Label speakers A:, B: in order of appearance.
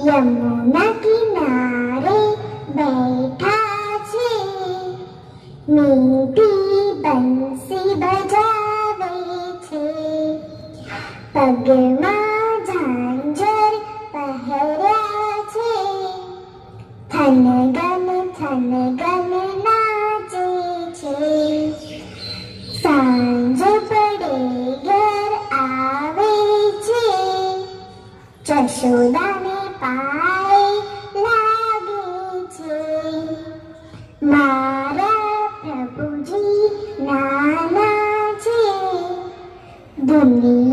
A: યમુના કિનારે બેઠા છે, મીઠી બંસી બજાવે છે, પગમાં ઝાંઝર પહેર્યા છે, થનગન નાચે છે. સાંજ પડે ઘર આવે છે, જશોદાને પાએ લાગે છે. મારા પ્રભુજી નાના છે, દુનિયા